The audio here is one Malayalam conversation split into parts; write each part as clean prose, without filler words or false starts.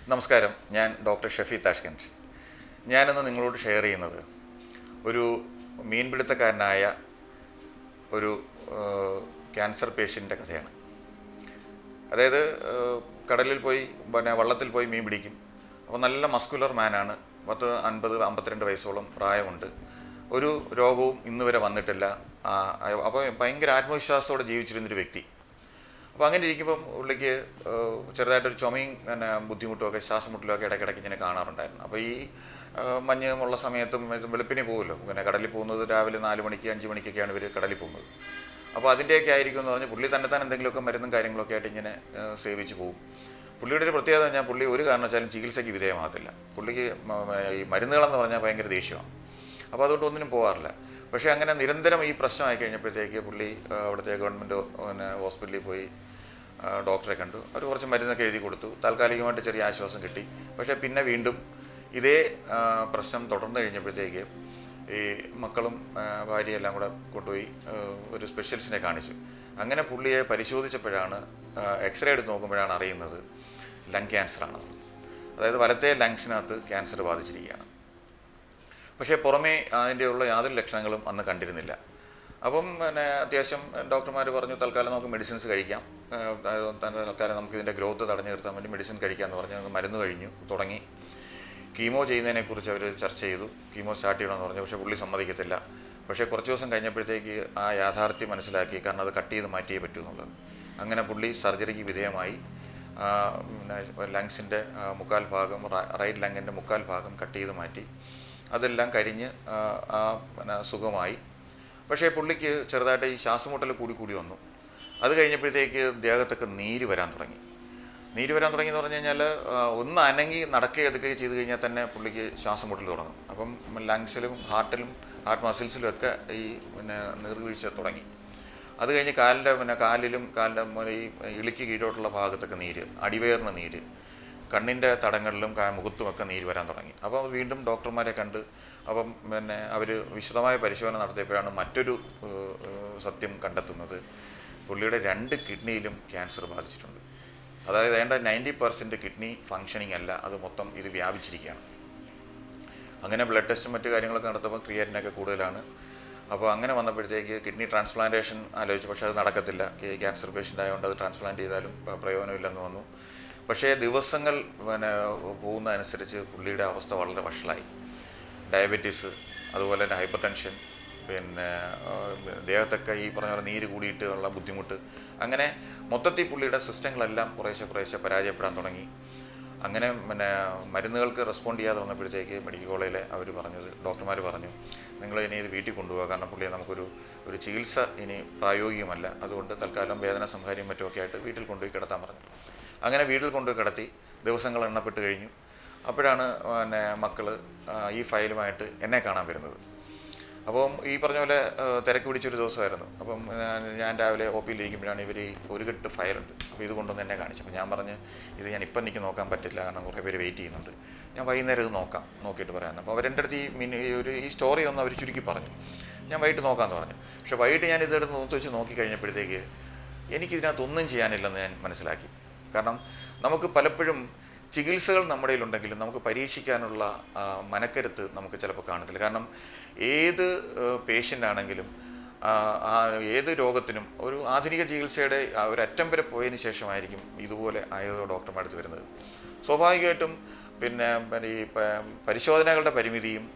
നമസ്കാരം, ഞാൻ ഡോക്ടർ ഷഫി താഷ്കൻഡ്. ഞാനിന്ന് നിങ്ങളോട് ഷെയർ ചെയ്യുന്നത് ഒരു മീൻപിടുത്തക്കാരനായ ഒരു ക്യാൻസർ പേഷ്യൻ്റെ കഥയാണ്. അതായത് കടലിൽ പോയി വള്ളത്തിൽ പോയി മീൻ പിടിക്കും. അപ്പോൾ നല്ല മസ്കുലർ മാനാണ്. 50-52 വയസ്സോളം പ്രായമുണ്ട്. ഒരു രോഗവും ഇന്ന് വരെ വന്നിട്ടില്ല. അപ്പോൾ ഭയങ്കര ആത്മവിശ്വാസത്തോടെ ജീവിച്ചിരുന്നൊരു വ്യക്തി. അപ്പോൾ അങ്ങനെ ഇരിക്കുമ്പം പുള്ളിക്ക് ചെറുതായിട്ടൊരു ചുമയും ബുദ്ധിമുട്ടുമൊക്കെ ശ്വാസമുട്ടലുമൊക്കെ ഇടയ്ക്കിടയ്ക്ക് ഇങ്ങനെ കാണാറുണ്ടായിരുന്നു. അപ്പോൾ ഈ മഞ്ഞുമുള്ള സമയത്തും വെളുപ്പിനെ പോകുമല്ലോ, കടലിൽ പോകുന്നത് രാവിലെ 4 മണിക്ക് 5 മണിക്കൊക്കെയാണ് ഇവർ കടലിൽ പോകുന്നത്. അപ്പോൾ അതിൻ്റെയൊക്കെ ആയിരിക്കും എന്ന് പറഞ്ഞാൽ പുള്ളി തന്നെ എന്തെങ്കിലുമൊക്കെ മരുന്നും കാര്യങ്ങളൊക്കെ ആയിട്ട് ഇങ്ങനെ സേവിച്ച് പോകും. പുള്ളിയുടെ ഒരു പ്രത്യേകത പറഞ്ഞാൽ പുള്ളി ഒരു കാരണവശാലും ചികിത്സയ്ക്ക് വിധേയമാകത്തില്ല. പുള്ളിക്ക് ഈ മരുന്നുകളെന്ന് പറഞ്ഞാൽ ഭയങ്കര ദേഷ്യമാണ്. അപ്പോൾ അതുകൊണ്ട് ഒന്നിനും പോകാറില്ല. പക്ഷേ അങ്ങനെ നിരന്തരം ഈ പ്രശ്നമായി കഴിഞ്ഞപ്പോഴത്തേക്ക് പുള്ളി അവിടുത്തെ ഗവൺമെൻറ് ഹോസ്പിറ്റലിൽ പോയി ഡോക്ടറെ കണ്ടു. അവർ കുറച്ച് മരുന്നൊക്കെ എഴുതി കൊടുത്തു. താൽക്കാലികമായിട്ട് ചെറിയ ആശ്വാസം കിട്ടി. പക്ഷേ പിന്നെ വീണ്ടും ഇതേ പ്രശ്നം തുടർന്നു കഴിഞ്ഞപ്പോഴത്തേക്ക് ഈ മക്കളും ഭാര്യയും എല്ലാം കൂടെ കൊണ്ടുപോയി ഒരു സ്പെഷ്യലിസ്റ്റിനെ കാണിച്ചു. അങ്ങനെ പുള്ളിയെ പരിശോധിച്ചപ്പോഴാണ് എക്സ്റേ എടുത്ത് നോക്കുമ്പോഴാണ് അറിയുന്നത് ലങ് ക്യാൻസറാണ്. അതായത് വലത്തെ ലങ്സിനകത്ത് ക്യാൻസർ ബാധിച്ചിരിക്കുകയാണ്. പക്ഷേ പുറമേ അതിൻ്റെയുള്ള യാതൊരു ലക്ഷണങ്ങളും അന്ന് കണ്ടിരുന്നില്ല. അപ്പം അത്യാവശ്യം ഡോക്ടർമാർ പറഞ്ഞു തൽക്കാലം നമുക്ക് മെഡിസിൻസ് കഴിക്കാം, തൽക്കാലം നമുക്ക് ഇതിൻ്റെ ഗ്രോത്ത് തടഞ്ഞു നിർത്താൻ വേണ്ടി മെഡിസിൻ കഴിക്കാമെന്ന് പറഞ്ഞ് മരുന്ന് തുടങ്ങി. കീമോ ചെയ്യുന്നതിനെക്കുറിച്ച് അവർ ചർച്ച ചെയ്തു. കീമോ സ്റ്റാർട്ട് ചെയ്യണമെന്ന് പറഞ്ഞു. പക്ഷേ പുള്ളി സമ്മതിക്കത്തില്ല. പക്ഷേ കുറച്ച് ദിവസം കഴിഞ്ഞപ്പോഴത്തേക്ക് ആ യാഥാർത്ഥ്യം മനസ്സിലാക്കി. കാരണം അത് കട്ട് ചെയ്ത് മാറ്റിയേ പറ്റൂ എന്നുള്ളത്. അങ്ങനെ പുള്ളി സർജറിക്ക് വിധേയമായി. ലങ്സിൻ്റെ മുക്കാൽ ഭാഗം, റൈറ്റ് ലങ്ങിൻ്റെ മുക്കാൽ ഭാഗം കട്ട് ചെയ്ത് മാറ്റി. അതെല്ലാം കരിഞ്ഞ് സുഖമായി. പക്ഷേ പുള്ളിക്ക് ചെറുതായിട്ട് ഈ ശ്വാസമുട്ടൽ കൂടി വന്നു. അത് കഴിഞ്ഞപ്പോഴത്തേക്ക് ദേഹത്തൊക്കെ നീര് വരാൻ തുടങ്ങി എന്ന് പറഞ്ഞു കഴിഞ്ഞാൽ ഒന്ന് അനങ്ങി നടക്കുകയൊക്കെ ചെയ്ത് കഴിഞ്ഞാൽ തന്നെ പുള്ളിക്ക് ശ്വാസം മുട്ടൽ തുടങ്ങും. അപ്പം ലങ്സിലും ഹാർട്ട് മസിൽസിലും ഒക്കെ ഈ നീർവീഴ്ച തുടങ്ങി. അത് കഴിഞ്ഞ് കാലിലും ഈ ഇളിക്ക് കീഴോട്ടുള്ള ഭാഗത്തൊക്കെ നീര്, അടിവയറിന് നീര്, കണ്ണിൻ്റെ തടങ്ങളിലും മുഖത്തുമൊക്കെ നീര് വരാൻ തുടങ്ങി. അപ്പോൾ വീണ്ടും ഡോക്ടർമാരെ കണ്ട് അപ്പം അവർ വിശദമായ പരിശോധന നടത്തിയപ്പോഴാണ് മറ്റൊരു സത്യം കണ്ടെത്തുന്നത്. പുള്ളിയുടെ 2 കിഡ്നിയിലും ക്യാൻസർ ബാധിച്ചിട്ടുണ്ട്. അതായത് 90% കിഡ്നി ഫങ്ഷനിങ് അല്ല, അത് മൊത്തം ഇത് വ്യാപിച്ചിരിക്കുകയാണ്. അങ്ങനെ ബ്ലഡ് ടെസ്റ്റും മറ്റു കാര്യങ്ങളൊക്കെ നടത്തുമ്പോൾ ക്രിയാറ്റിനൊക്കെ കൂടുതലാണ്. അപ്പോൾ അങ്ങനെ വന്നപ്പോഴത്തേക്ക് കിഡ്നി ട്രാൻസ്പ്ലാന്റേഷൻ ആലോചിച്ചു. പക്ഷേ അത് നടക്കത്തില്ല. ക്യാൻസർ പേഷ്യൻ്റ് ആയതുകൊണ്ട് അത് ട്രാൻസ്പ്ലാന്റ് ചെയ്താലും പ്രയോജനമില്ലെന്ന് വന്നു. പക്ഷേ ദിവസങ്ങൾ പോകുന്നതനുസരിച്ച് പുള്ളിയുടെ അവസ്ഥ വളരെ വഷളായി. ഡയബറ്റീസ്, അതുപോലെ തന്നെ ഹൈപ്പർ ടെൻഷൻ, ദേഹത്തൊക്കെ ഈ പറഞ്ഞ പോലെ നീര് കൂടിയിട്ടുള്ള ബുദ്ധിമുട്ട്, അങ്ങനെ മൊത്തത്തിൽ പുള്ളിയുടെ സിസ്റ്റങ്ങളെല്ലാം കുറേശ്ശെ പരാജയപ്പെടാൻ തുടങ്ങി. അങ്ങനെ മരുന്നുകൾക്ക് റെസ്പോണ്ട് ചെയ്യാതെ വന്നപ്പോഴത്തേക്ക് മെഡിക്കൽ കോളേജിലെ ഡോക്ടർമാർ പറഞ്ഞു നിങ്ങൾ ഇനി ഇത് വീട്ടിൽ കൊണ്ടുപോകുക. കാരണം പുള്ളിയെ ഒരു ചികിത്സ ഇനി പ്രായോഗികമല്ല. അതുകൊണ്ട് തൽക്കാലം വേദന സംഹാരിയും മറ്റുമൊക്കെ ആയിട്ട് വീട്ടിൽ കൊണ്ടുപോയി കിടത്താൻ പറഞ്ഞു. അങ്ങനെ വീട്ടിൽ കൊണ്ടുപോയി കിടത്തി. ദിവസങ്ങൾ എണ്ണപ്പെട്ട് കഴിഞ്ഞു. അപ്പോഴാണ് മക്കൾ ഈ ഫയലുമായിട്ട് എന്നെ കാണാൻ വരുന്നത്. അപ്പം ഈ പറഞ്ഞ പോലെ തിരക്ക് പിടിച്ചൊരു ദിവസമായിരുന്നു. അപ്പം ഞാൻ രാവിലെ OP ഇരിക്കുമ്പോഴാണ് ഇവർ ഒരു കെട്ട് ഫയലുണ്ട്. അപ്പോൾ ഇത് കൊണ്ടുവന്ന് എന്നെ കാണിച്ചു. അപ്പോൾ ഞാൻ പറഞ്ഞ് ഇത് ഞാൻ ഇപ്പം എനിക്ക് നോക്കാൻ പറ്റില്ല, കാരണം കുറേ പേര് വെയിറ്റ് ചെയ്യുന്നുണ്ട്, ഞാൻ വൈകുന്നേരം ഇത് നോക്കിയിട്ട് പറയാമെന്ന്. അപ്പോൾ അവരെൻ്റെ അടുത്ത് ഈ സ്റ്റോറി ഒന്ന് അവർ ചുരുക്കി പറഞ്ഞു. ഞാൻ വൈകിട്ട് നോക്കാമെന്ന് പറഞ്ഞു. പക്ഷേ വൈകിട്ട് ഞാൻ ഇതെടുത്ത് നോക്കി കഴിഞ്ഞപ്പോഴത്തേക്ക് എനിക്കിതിനകത്തൊന്നും ചെയ്യാനില്ലെന്ന് ഞാൻ മനസ്സിലാക്കി. കാരണം നമുക്ക് പലപ്പോഴും ചികിത്സകൾ നമ്മുടെ കയ്യിലുണ്ടെങ്കിലും നമുക്ക് പരീക്ഷിക്കാനുള്ള മനക്കരുത്ത് നമുക്ക് ചിലപ്പോൾ കാണത്തില്ല. കാരണം ഏത് പേഷ്യൻ്റ് ആണെങ്കിലും ഏത് രോഗത്തിനും ഒരു ആധുനിക ചികിത്സയുടെ ഒരറ്റം വരെ പോയതിന് ശേഷമായിരിക്കും ഇതുപോലെ ആയുർവേദ ഡോക്ടർമാർ അടുത്ത് വരുന്നത്. സ്വാഭാവികമായിട്ടും ഈ പരിശോധനകളുടെ പരിമിതിയും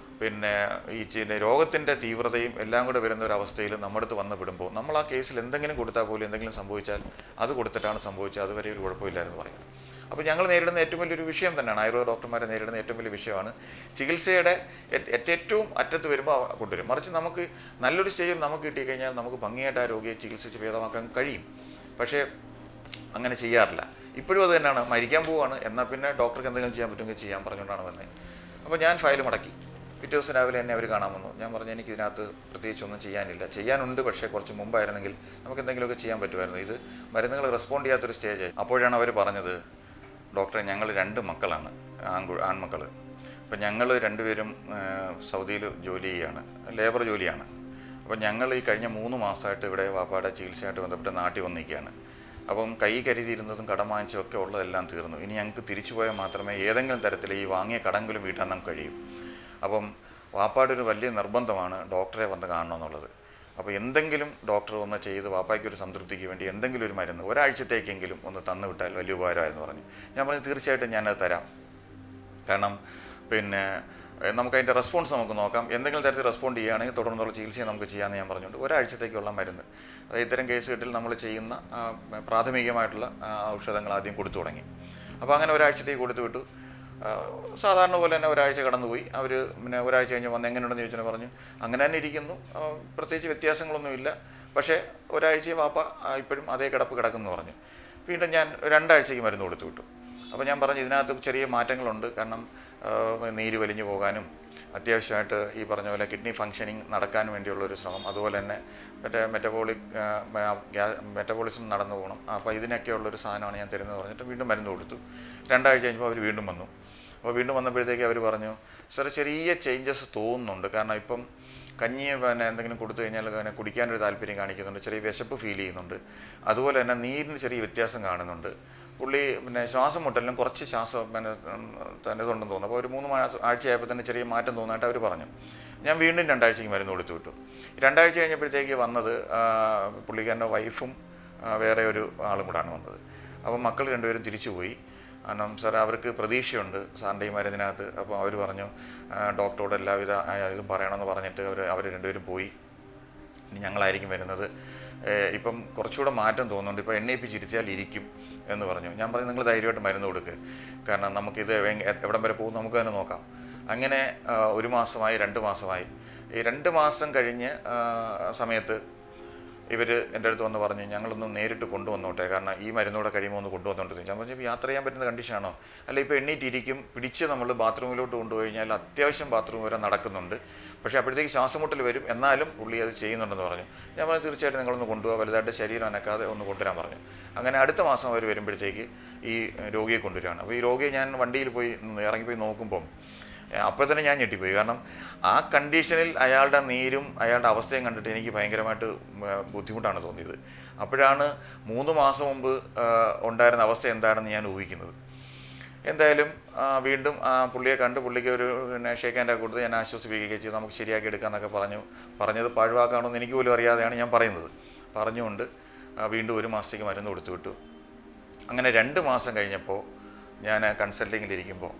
ഈ രോഗത്തിൻ്റെ തീവ്രതയും എല്ലാം കൂടെ വരുന്ന ഒരു അവസ്ഥയിൽ നമ്മുടെ അടുത്ത് വന്ന് വിടുമ്പോൾ നമ്മൾ ആ കേസിൽ എന്തെങ്കിലും കൊടുത്താൽ പോലും എന്തെങ്കിലും സംഭവിച്ചാൽ അത് കൊടുത്തിട്ടാണ് സംഭവിച്ചത്, അതുവരെ ഒരു കുഴപ്പമില്ലായിരുന്നു പറയും. അപ്പോൾ ഞങ്ങൾ നേരിടുന്ന ഏറ്റവും വലിയൊരു വിഷയം തന്നെയാണ്, ആയുർവേദ ഡോക്ടർമാരെ നേരിടുന്ന ഏറ്റവും വലിയ വിഷയമാണ് ചികിത്സയുടെ ഏറ്റവും അറ്റത്ത് വരുമ്പോൾ കൊണ്ടുവരും. മറിച്ച് നമുക്ക് നല്ലൊരു സ്റ്റേജിൽ നമുക്ക് കിട്ടിക്കഴിഞ്ഞാൽ നമുക്ക് ഭംഗിയായിട്ട് ആ രോഗിയെ ചികിത്സിച്ച് ഭേദമാക്കാൻ കഴിയും. പക്ഷേ അങ്ങനെ ചെയ്യാറില്ല. ഇപ്പോഴും അത് തന്നെയാണ്. മരിക്കാൻ പോവുകയാണ്, എന്നാൽ പിന്നെ ഡോക്ടർക്ക് എന്തെങ്കിലും ചെയ്യാൻ പറ്റുമെങ്കിൽ ചെയ്യാൻ പറഞ്ഞുകൊണ്ടാണ് വന്നത്. അപ്പോൾ ഞാൻ ഫയൽ മടക്കി. പിറ്റേ ദിവസം രാവിലെ എന്നെ അവർ കാണാൻ വന്നു. ഞാൻ പറഞ്ഞു എനിക്കിതിനകത്ത് പ്രത്യേകിച്ചൊന്നും ചെയ്യാനുണ്ട്, പക്ഷേ കുറച്ച് മുമ്പായിരുന്നെങ്കിൽ നമുക്ക് എന്തെങ്കിലുമൊക്കെ ചെയ്യാൻ പറ്റുമായിരുന്നു. ഇത് മരുന്നുകൾ റെസ്പോണ്ട് ചെയ്യാത്തൊരു സ്റ്റേജായി. അപ്പോഴാണ് അവർ പറഞ്ഞത് ഡോക്ടറെ ഞങ്ങൾ 2 മക്കളാണ്, ആൺമക്കൾ. അപ്പം ഞങ്ങൾ 2 പേരും സൗദിയിൽ ജോലി ചെയ്യുകയാണ്, ലേബർ ജോലിയാണ്. അപ്പോൾ ഞങ്ങൾ ഈ കഴിഞ്ഞ 3 മാസമായിട്ട് ഇവിടെ വാപ്പാടെ ചികിത്സയായിട്ട് ബന്ധപ്പെട്ട് നാട്ടിൽ വന്നിരിക്കുകയാണ്. അപ്പം കൈ കരുതിയിരുന്നതും കടം വാങ്ങിച്ചതൊക്കെ ഉള്ളതെല്ലാം തീർന്നു. ഇനി ഞങ്ങൾക്ക് തിരിച്ചു പോയാൽ മാത്രമേ ഏതെങ്കിലും തരത്തിൽ ഈ വാങ്ങിയ കടമെങ്കിലും വീട്ടാൻ നമുക്ക് കഴിയും. അപ്പം വാപ്പായുടെ ഒരു വലിയ നിർബന്ധമാണ് ഡോക്ടറെ വന്ന് കാണണമെന്നുള്ളത്. അപ്പോൾ എന്തെങ്കിലും ഡോക്ടർ ഒന്ന് ചെയ്ത് വാപ്പായ്ക്കൊരു സംതൃപ്തിക്ക് വേണ്ടി എന്തെങ്കിലും ഒരു മരുന്ന് ഒരാഴ്ചത്തേക്കെങ്കിലും ഒന്ന് തന്നു വിട്ടാൽ വലിയ ഉപകാരമായിരുന്നു പറഞ്ഞു. ഞാൻ പറഞ്ഞു തീർച്ചയായിട്ടും ഞാനത് തരാം. കാരണം പിന്നെ നമുക്കതിൻ്റെ റെസ്പോൺസ് നമുക്ക് നോക്കാം. എന്തെങ്കിലും തരത്തിൽ റെസ്പോണ്ട് ചെയ്യുകയാണെങ്കിൽ തുടർന്നുള്ള ചികിത്സയെ നമുക്ക് ചെയ്യാമെന്ന് ഞാൻ പറഞ്ഞുകൊണ്ട് ഒരാഴ്ചത്തേക്കുള്ള മരുന്ന്, അതായത് ഇത്തരം കേസുകളിൽ നമ്മൾ ചെയ്യുന്ന പ്രാഥമികമായിട്ടുള്ള ഔഷധങ്ങൾ ആദ്യം കൊടുത്തു തുടങ്ങി. അപ്പോൾ അങ്ങനെ ഒരാഴ്ചത്തേക്ക് കൊടുത്തു വിട്ടു. സാധാരണ പോലെ തന്നെ ഒരാഴ്ച കടന്നുപോയി. അവർ പിന്നെ ഒരാഴ്ച കഴിഞ്ഞ് വന്ന് എങ്ങനെയുണ്ടെന്ന് ചോദിച്ചാൽ പറഞ്ഞു അങ്ങനെ തന്നെ ഇരിക്കുന്നു, പ്രത്യേകിച്ച് വ്യത്യാസങ്ങളൊന്നുമില്ല, പക്ഷേ ഒരാഴ്ച വാപ്പ ഇപ്പോഴും അതേ കിടപ്പ് കിടക്കുന്നു പറഞ്ഞു. വീണ്ടും ഞാൻ 2 ആഴ്ചയ്ക്ക് മരുന്ന് കൊടുത്തു വിട്ടു. അപ്പോൾ ഞാൻ പറഞ്ഞു ഇതിനകത്ത് ചെറിയ മാറ്റങ്ങളുണ്ട്. കാരണം നീര് വലിഞ്ഞു പോകാനും അത്യാവശ്യമായിട്ട് ഈ പറഞ്ഞ പോലെ കിഡ്നി ഫങ്ഷനിങ് നടക്കാൻ വേണ്ടിയുള്ളൊരു ശ്രമം, അതുപോലെ തന്നെ മെറ്റബോളിസം നടന്നു പോകണം. അപ്പോൾ ഇതിനൊക്കെയുള്ളൊരു സാധനമാണ് ഞാൻ തരുന്നത് പറഞ്ഞിട്ട് വീണ്ടും മരുന്ന് കൊടുത്തു. 2 ആഴ്ച കഴിഞ്ഞപ്പോൾ അവർ വീണ്ടും വന്നു. അപ്പോൾ വീണ്ടും വന്നപ്പോഴത്തേക്ക് അവർ പറഞ്ഞു സാർ ചെറിയ ചേഞ്ചസ് തോന്നുന്നുണ്ട്. കാരണം ഇപ്പം കഞ്ഞി പിന്നെ എന്തെങ്കിലും കൊടുത്തു കഴിഞ്ഞാൽ അങ്ങനെ കുടിക്കാനൊരു താല്പര്യം കാണിക്കുന്നുണ്ട്, ചെറിയ വിശപ്പ് ഫീൽ ചെയ്യുന്നുണ്ട്, അതുപോലെ തന്നെ നീരിന് ചെറിയ വ്യത്യാസം കാണുന്നുണ്ട്. പുള്ളി പിന്നെ ശ്വാസം മുട്ടലിനും കുറച്ച് ശ്വാസം പിന്നെ തന്നെ ഇതുണ്ടെന്ന് തോന്നുന്നു. അപ്പോൾ ഒരു 3 ആഴ്ചയായപ്പോൾ തന്നെ ചെറിയ മാറ്റം തോന്നായിട്ട് അവർ പറഞ്ഞു. ഞാൻ വീണ്ടും 2 ആഴ്ചയ്ക്ക് മരുന്ന് കൊടുത്തു വിട്ടു. 2 ആഴ്ച കഴിഞ്ഞപ്പോഴത്തേക്ക് വന്നത് പുള്ളിക്കാരൻ്റെ വൈഫും വേറെ ഒരു ആളും കൂടാണ് വന്നത്. അപ്പം മക്കൾ 2 പേരും തിരിച്ചു പോയി. കാരണം സാർ അവർക്ക് പ്രതീക്ഷയുണ്ട് സാറിൻ്റെ ഈ മരുന്നിനകത്ത്. അപ്പോൾ അവർ പറഞ്ഞു ഡോക്ടറോട് എല്ലാവിധ ഇതും പറയണമെന്ന് പറഞ്ഞിട്ട് അവർ 2 പേരും പോയി. ഇനി ഞങ്ങളായിരിക്കും വരുന്നത്, ഇപ്പം കുറച്ചുകൂടെ മാറ്റം തോന്നുന്നുണ്ട്, ഇപ്പോൾ എണ്ണയിപ്പിച്ചിരുത്തിയാൽ ഇരിക്കും എന്ന് പറഞ്ഞു. ഞാൻ പറഞ്ഞു നിങ്ങൾ ധൈര്യമായിട്ട് മരുന്ന് കൊടുക്കുക, കാരണം നമുക്കിത് എവിടം വരെ പോകും നമുക്ക് തന്നെ നോക്കാം. അങ്ങനെ 1 മാസമായി 2 മാസമായി. ഈ 2 മാസം കഴിഞ്ഞ് സമയത്ത് ഇവർ എൻ്റെ അടുത്ത് വന്ന് പറഞ്ഞു ഞങ്ങളൊന്ന് നേരിട്ട് കൊണ്ടുവന്നോട്ടെ, കാരണം ഈ മരുന്നോടെ കഴിയുമ്പോൾ ഒന്ന് കൊണ്ടുവന്നോട്ടെ. ഞാൻ പറഞ്ഞു യാത്ര ചെയ്യാൻ പറ്റുന്ന കണ്ടീഷനാണോ? അല്ല ഇപ്പോൾ എണ്ണീറ്റിരിക്കും, പിടിച്ച് നമ്മൾ ബാത്റൂമിലോട്ട് കൊണ്ടുപോയി കഴിഞ്ഞാൽ അത്യാവശ്യം ബാത്റൂം വരെ നടക്കുന്നുണ്ട്, പക്ഷേ അപ്പോഴത്തേക്ക് ശ്വാസമുട്ടൽ വരും, എന്നാലും പുള്ളി അത് ചെയ്യുന്നുണ്ടെന്ന് പറഞ്ഞു. ഞാൻ പറഞ്ഞു തീർച്ചയായിട്ടും നിങ്ങളൊന്ന് കൊണ്ടുപോകാൻ, വലുതായിട്ട് ശരീരം അനക്കാതെ ഒന്ന് കൊണ്ടുവരാൻ പറഞ്ഞു. അങ്ങനെ അടുത്ത മാസം അവർ വരുമ്പോഴത്തേക്ക് ഈ രോഗിയെ കൊണ്ടുവരികയാണ്. അപ്പോൾ ഈ രോഗിയെ ഞാൻ വണ്ടിയിൽ പോയി ഇറങ്ങിപ്പോയി നോക്കുമ്പം അപ്പോൾ തന്നെ ഞാൻ ഞെട്ടിപ്പോയി. കാരണം ആ കണ്ടീഷനിൽ അയാളുടെ നീരും അയാളുടെ അവസ്ഥയും കണ്ടിട്ട് എനിക്ക് ഭയങ്കരമായിട്ട് ബുദ്ധിമുട്ടാണ് തോന്നിയത്. അപ്പോഴാണ് 3 മാസം മുമ്പ് ഉണ്ടായിരുന്ന അവസ്ഥ എന്താണെന്ന് ഞാൻ ഊഹിക്കുന്നത്. എന്തായാലും വീണ്ടും പുള്ളിയെ കണ്ട് പുള്ളിക്ക് ഒരു ഷേക്ക് ഹാൻഡൊക്കെ കൊടുത്ത് ഞാൻ ആശ്വസിപ്പിക്കുകയും ചെയ്തു, നമുക്ക് ശരിയാക്കി എടുക്കാമെന്നൊക്കെ പറഞ്ഞത് പാഴ്വാക്കാണെന്ന് എനിക്ക് പോലും അറിയാതെയാണ് ഞാൻ പറയുന്നത്. പറഞ്ഞുകൊണ്ട് വീണ്ടും 1 മാസത്തേക്ക് മരുന്ന് കൊടുത്തു വിട്ടു. അങ്ങനെ 2 മാസം കഴിഞ്ഞപ്പോൾ ഞാൻ കൺസൾട്ടിങ്ങിലിരിക്കുമ്പോൾ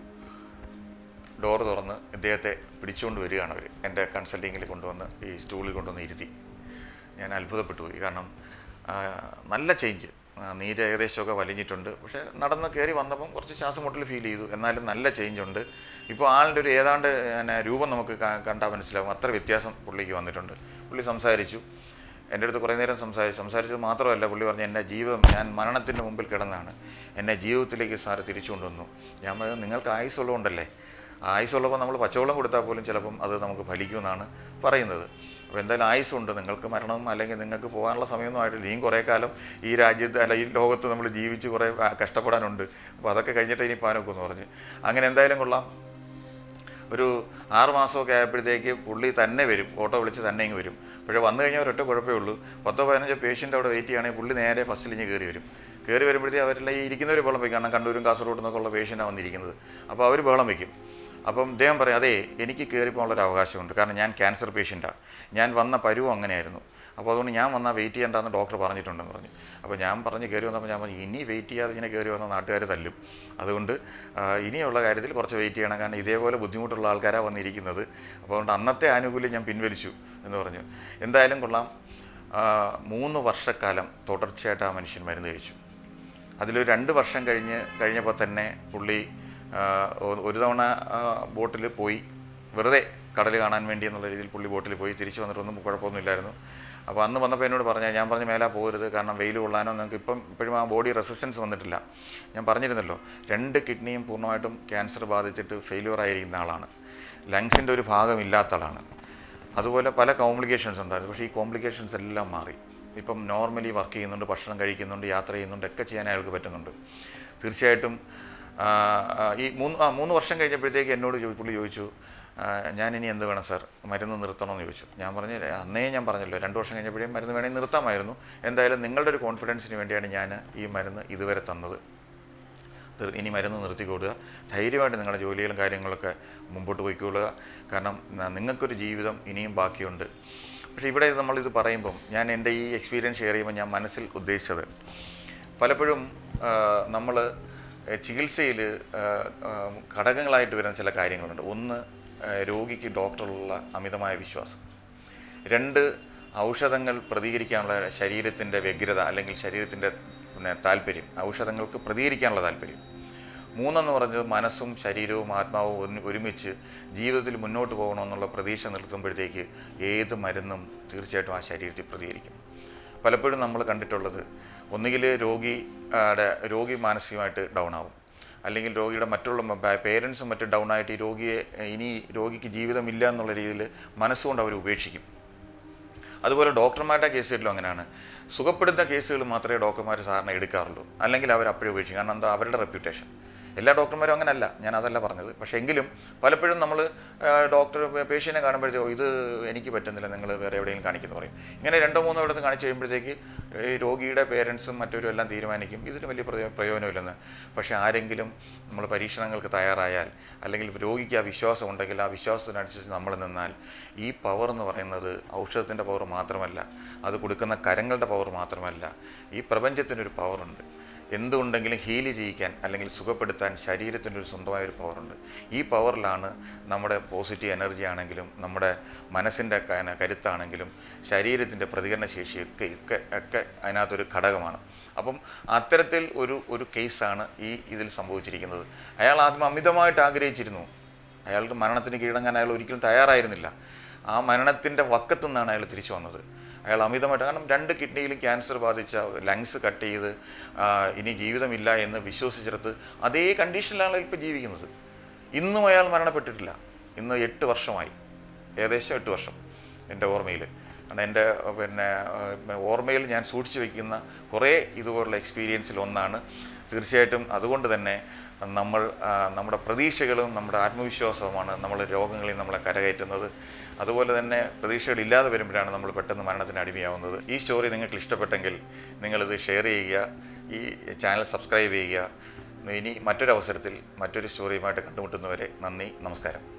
ഡോറ് തുറന്ന് ഇദ്ദേഹത്തെ പിടിച്ചുകൊണ്ട് വരികയാണ് അവർ. എൻ്റെ കൺസൾട്ടിങ്ങിൽ കൊണ്ടുവന്ന് ഈ സ്റ്റൂളിൽ കൊണ്ടുവന്ന് ഇരുത്തി. ഞാൻ അത്ഭുതപ്പെട്ടു പോയി. കാരണം നല്ല ചേഞ്ച്, നീര് ഏകദേശമൊക്കെ വലിഞ്ഞിട്ടുണ്ട്, പക്ഷേ നടന്ന് കയറി വന്നപ്പം കുറച്ച് ശ്വാസം മുട്ടൽ ഫീൽ ചെയ്തു, എന്നാലും നല്ല ചേഞ്ച് ഉണ്ട്. ഇപ്പോൾ ആളുടെ ഒരു ഏതാണ്ട് രൂപം നമുക്ക് കണ്ടാൽ മനസ്സിലാവും, അത്ര വ്യത്യാസം പുള്ളിക്ക് വന്നിട്ടുണ്ട്. പുള്ളി സംസാരിച്ചു, എൻ്റെ അടുത്ത് കുറേ നേരം സംസാരിച്ചത് മാത്രമല്ല, പുള്ളി പറഞ്ഞു എൻ്റെ ജീവിതം, ഞാൻ മരണത്തിൻ്റെ മുമ്പിൽ കിടന്നാണ്, എന്നെ ജീവിതത്തിലേക്ക് സാറ് തിരിച്ചു കൊണ്ടുവന്നു. ഞാൻ പറഞ്ഞു നിങ്ങൾക്ക് ആയുസ്സുള്ളതുകൊണ്ടല്ലേ, ആയുസ്സുള്ളപ്പോൾ നമ്മൾ പച്ചവെള്ളം കൊടുത്താൽ പോലും ചിലപ്പം അത് നമുക്ക് ഫലിക്കുമെന്നാണ് പറയുന്നത്. അപ്പോൾ എന്തായാലും ആയുസ്സുണ്ട്, നിങ്ങൾക്ക് മരണം അല്ലെങ്കിൽ നിങ്ങൾക്ക് പോകാനുള്ള സമയമൊന്നും ആയിട്ടില്ല, ഇനിയും കുറേ കാലം ഈ രാജ്യത്ത് അല്ല ഈ ലോകത്ത് നമ്മൾ ജീവിച്ച് കുറേ കഷ്ടപ്പെടാനുണ്ട്, അപ്പോൾ അതൊക്കെ കഴിഞ്ഞിട്ട് ഇനി പാനൊക്കെ എന്ന് പറഞ്ഞ് അങ്ങനെ എന്തായാലും കൊള്ളാം. ഒരു 6 മാസമൊക്കെ ആയപ്പോഴത്തേക്ക് പുള്ളി തന്നെ വരും, ഓട്ടോ വിളിച്ച് തന്നെ ഇങ്ങ് വരും. പക്ഷേ വന്നു കഴിഞ്ഞാൽ ഒരൊറ്റ കുഴപ്പമേ ഉള്ളൂ, 10-15 പേഷ്യൻ്റ് അവിടെ വെയിറ്റ് ചെയ്യുകയാണെങ്കിൽ പുള്ളി നേരെ ഫസ്റ്റിലിഞ്ഞ് കയറി വരും. കയറി വരുമ്പോഴത്തേക്ക് അവരെല്ലാം ഈ ഇരിക്കുന്നവർ ബഹളം വയ്ക്കും. കാരണം കണ്ണൂരും കാസർഗോഡ് നിന്നൊക്കെ ഉള്ള പേഷ്യൻ്റാണ് വന്നിരിക്കുന്നത്. അപ്പോൾ അവർ ബഹളം വയ്ക്കും. അപ്പം അദ്ദേഹം പറയും അതേ എനിക്ക് കയറിപ്പോകാനുള്ളൊരു അവകാശമുണ്ട്, കാരണം ഞാൻ ക്യാൻസർ പേഷ്യൻ്റാണ്, ഞാൻ വന്ന പരുവം അങ്ങനെയായിരുന്നു, അപ്പോൾ അതുകൊണ്ട് ഞാൻ വന്നാൽ വെയിറ്റ് ചെയ്യേണ്ടെന്ന് ഡോക്ടർ പറഞ്ഞിട്ടുണ്ടെന്ന് പറഞ്ഞു. അപ്പോൾ ഞാൻ പറഞ്ഞ് കയറി വന്നപ്പോൾ ഞാൻ പറഞ്ഞു ഇനി വെയിറ്റ് ചെയ്യാതെ ഇങ്ങനെ കയറി വന്ന നാട്ടുകാർ തല്ലും, അതുകൊണ്ട് ഇനിയുള്ള കാര്യത്തിൽ കുറച്ച് വെയിറ്റ് ചെയ്യണം, കാരണം ഇതേപോലെ ബുദ്ധിമുട്ടുള്ള ആൾക്കാരാണ് വന്നിരിക്കുന്നത്, അപ്പോൾ അതുകൊണ്ട് അന്നത്തെ ആനുകൂല്യം ഞാൻ പിൻവലിച്ചു എന്ന് പറഞ്ഞു. എന്തായാലും കൊള്ളാം, 3 വർഷക്കാലം തുടർച്ചയായിട്ട് ആ മനുഷ്യൻ മരുന്ന് കഴിച്ചു. അതിലൊരു 2 വർഷം കഴിഞ്ഞപ്പോൾ തന്നെ പുള്ളി ഒരു തവണ ബോട്ടിൽ പോയി, വെറുതെ കടൽ കാണാൻ വേണ്ടി എന്നുള്ള രീതിയിൽ പുള്ളി ബോട്ടിൽ പോയി, തിരിച്ച് വന്നിട്ടൊന്നും കുഴപ്പമൊന്നുമില്ലായിരുന്നു. അപ്പോൾ അന്ന് വന്നപ്പോൾ എന്നോട് ഞാൻ പറഞ്ഞു മേലാ പോകരുത്, കാരണം വെയിൽ കൊള്ളാനോ നിങ്ങൾക്ക് ഇപ്പോഴും ആ ബോഡി റെസിസ്റ്റൻസ് വന്നിട്ടില്ല. ഞാൻ പറഞ്ഞിരുന്നല്ലോ 2 കിഡ്നിയും പൂർണ്ണമായിട്ടും ക്യാൻസർ ബാധിച്ചിട്ട് ഫെയിലിയർ ആയിരിക്കുന്ന ആളാണ്, ലങ്സിൻ്റെ ഒരു ഭാഗം ഇല്ലാത്ത ആളാണ്, അതുപോലെ പല കോംപ്ലിക്കേഷൻസ് ഉണ്ടായിരുന്നു. പക്ഷേ ഈ കോംപ്ലിക്കേഷൻസ് എല്ലാം മാറി, ഇപ്പം നോർമലി വർക്ക് ചെയ്യുന്നുണ്ട്, ഭക്ഷണം കഴിക്കുന്നുണ്ട്, യാത്ര ചെയ്യുന്നുണ്ട്, ഒക്കെ ചെയ്യാൻ അയാൾക്ക് പറ്റുന്നുണ്ട്. തീർച്ചയായിട്ടും ഈ 3 വർഷം കഴിഞ്ഞപ്പോഴത്തേക്ക് എന്നോട് പുള്ളി ചോദിച്ചു ഞാനിനി എന്ത് വേണം സാർ, മരുന്ന് നിർത്തണമെന്ന് ചോദിച്ചു. ഞാൻ പറഞ്ഞു, അന്നേ ഞാൻ പറഞ്ഞല്ലോ 2 വർഷം കഴിഞ്ഞപ്പോഴേ മരുന്ന് വേണമെങ്കിൽ നിർത്താമായിരുന്നു. എന്തായാലും നിങ്ങളുടെ ഒരു കോൺഫിഡൻസിന് വേണ്ടിയാണ് ഞാൻ ഈ മരുന്ന് ഇതുവരെ തന്നത്. ഇനി മരുന്ന് നിർത്തിക്കൊടുക, ധൈര്യമായിട്ട് നിങ്ങളുടെ ജോലികളും കാര്യങ്ങളൊക്കെ മുമ്പോട്ട് പോയിക്കൊള്ളുക. കാരണം നിങ്ങൾക്കൊരു ജീവിതം ഇനിയും ബാക്കിയുണ്ട്. പക്ഷേ ഇവിടെ നമ്മളിത് പറയുമ്പം ഞാൻ എൻ്റെ ഈ എക്സ്പീരിയൻസ് ഷെയർ ചെയ്യുമ്പോൾ ഞാൻ മനസ്സിൽ ഉദ്ദേശിച്ചത്, പലപ്പോഴും നമ്മൾ ചികിത്സയിൽ ഘടകങ്ങളായിട്ട് വരുന്ന ചില കാര്യങ്ങളുണ്ട്. ഒന്ന്, രോഗിക്ക് ഡോക്ടറിലുള്ള അമിതമായ വിശ്വാസം. 2, ഔഷധങ്ങൾ പ്രതികരിക്കാനുള്ള ശരീരത്തിൻ്റെ വ്യഗ്രത അല്ലെങ്കിൽ ശരീരത്തിൻ്റെ താല്പര്യം, ഔഷധങ്ങൾക്ക് പ്രതികരിക്കാനുള്ള താല്പര്യം. 3 എന്ന് പറഞ്ഞത് മനസ്സും ശരീരവും ആത്മാവും ഒരുമിച്ച് ജീവിതത്തിൽ മുന്നോട്ട് പോകണമെന്നുള്ള പ്രതീക്ഷ നിൽക്കുമ്പോഴത്തേക്ക് ഏത് മരുന്നും തീർച്ചയായിട്ടും ആ ശരീരത്തിൽ പ്രതികരിക്കും. പലപ്പോഴും നമ്മൾ കണ്ടിട്ടുള്ളത്, ഒന്നുകിൽ രോഗി മാനസികമായിട്ട് ഡൗൺ ആവും, അല്ലെങ്കിൽ രോഗിയുടെ മറ്റുള്ള പേരൻസും മറ്റും ഡൗൺ ആയിട്ട് ഈ രോഗിക്ക് ജീവിതമില്ല എന്നുള്ള രീതിയിൽ മനസ്സുകൊണ്ട് അവർ ഉപേക്ഷിക്കും. അതുപോലെ ഡോക്ടർമാരുടെ കേസുകളിലും അങ്ങനെയാണ്. സുഖപ്പെടുന്ന കേസുകൾ മാത്രമേ ഡോക്ടർമാർ സാറിന് എടുക്കാറുള്ളൂ, അല്ലെങ്കിൽ അവർ അപ്പോഴേ ഉപേക്ഷിക്കും. കാരണം എന്താ, അവരുടെ റെപ്യൂട്ടേഷൻ. എല്ലാ ഡോക്ടർമാരും അങ്ങനെയല്ല, ഞാൻ അതല്ല പറഞ്ഞത്. പക്ഷേ എങ്കിലും പലപ്പോഴും നമ്മൾ പേഷ്യൻറ്റിനെ കാണുമ്പോഴത്തേക്കോ ഇത് എനിക്ക് പറ്റുന്നില്ല, നിങ്ങൾ വേറെ എവിടെയെങ്കിലും കാണിക്കുന്നു പറയും. ഇങ്ങനെ 2-3 ഇടത്ത് കാണിച്ച് കഴിയുമ്പോഴത്തേക്ക് ഈ രോഗിയുടെ പേരൻസും മറ്റവരും എല്ലാം തീരുമാനിക്കും ഇതിന് വലിയ പ്രയോജനമില്ലെന്ന്. പക്ഷേ ആരെങ്കിലും നമ്മൾ പരീക്ഷണങ്ങൾക്ക് തയ്യാറായാൽ, അല്ലെങ്കിൽ രോഗിക്ക് ആ വിശ്വാസം ഉണ്ടെങ്കിൽ ആ വിശ്വാസത്തിനനുസരിച്ച് നമ്മൾ നിന്നാൽ, ഈ പവർ എന്ന് പറയുന്നത് ഔഷധത്തിൻ്റെ പവർ മാത്രമല്ല, അത് കൊടുക്കുന്ന കരങ്ങളുടെ പവർ മാത്രമല്ല, ഈ പ്രപഞ്ചത്തിനൊരു പവറുണ്ട്. എന്തുണ്ടെങ്കിലും ഹീൽ ചെയ്യിക്കാൻ അല്ലെങ്കിൽ സുഖപ്പെടുത്താൻ ശരീരത്തിൻ്റെ ഒരു സ്വന്തമായൊരു പവറുണ്ട്. ഈ പവറിലാണ് നമ്മുടെ പോസിറ്റീവ് എനർജി ആണെങ്കിലും, നമ്മുടെ മനസ്സിൻ്റെ കരുത്താണെങ്കിലും, ശരീരത്തിൻ്റെ പ്രതികരണ ശേഷിയൊക്കെ അതിനകത്തൊരു ഘടകമാണ്. അപ്പം അത്തരത്തിൽ ഒരു കേസാണ് ഇതിൽ സംഭവിച്ചിരിക്കുന്നത്. അയാൾ ആദ്യം അമിതമായിട്ട് ആഗ്രഹിച്ചിരുന്നു, അയാൾക്ക് മരണത്തിന് കീഴടങ്ങാൻ അയാൾ ഒരിക്കലും തയ്യാറായിരുന്നില്ല. ആ മരണത്തിൻ്റെ വക്കത്തു നിന്നാണ് അയാൾ തിരിച്ചു വന്നത്. അയാൾ അമിതമായിട്ട്, കാരണം 2 കിഡ്നിയിലും ക്യാൻസർ ബാധിച്ച, ലങ്സ് കട്ട് ചെയ്ത് ഇനി ജീവിതമില്ല എന്ന് വിശ്വസിച്ചെടുത്ത് അതേ കണ്ടീഷനിലാണ് ഇപ്പോൾ ജീവിക്കുന്നത്. ഇന്നും അയാൾ മരണപ്പെട്ടിട്ടില്ല. ഇന്ന് 8 വർഷമായി, ഏകദേശം 8 വർഷം എൻ്റെ ഓർമ്മയിൽ. കാരണം എൻ്റെ ഓർമ്മയിൽ ഞാൻ സൂക്ഷിച്ചു വയ്ക്കുന്ന കുറേ ഇതുപോലുള്ള എക്സ്പീരിയൻസിൽ ഒന്നാണ്. തീർച്ചയായിട്ടും അതുകൊണ്ട് തന്നെ നമ്മുടെ പ്രതീക്ഷകളും നമ്മുടെ ആത്മവിശ്വാസവുമാണ് നമ്മൾ രോഗങ്ങളിൽ നമ്മളെ കരകയറ്റുന്നത്. അതുപോലെ തന്നെ പ്രതീക്ഷകളില്ലാതെ വരുമ്പോഴാണ് നമ്മൾ പെട്ടെന്ന് മരണത്തിന് അടിമയാവുന്നത്. ഈ സ്റ്റോറി നിങ്ങൾക്ക് ഇഷ്ടപ്പെട്ടെങ്കിൽ നിങ്ങളിത് ഷെയർ ചെയ്യുക, ഈ ചാനൽ സബ്സ്ക്രൈബ് ചെയ്യുക. ഇനി മറ്റൊരു അവസരത്തിൽ മറ്റൊരു സ്റ്റോറിയുമായിട്ട് കണ്ടുമുട്ടുന്നവരെ നന്ദി, നമസ്കാരം.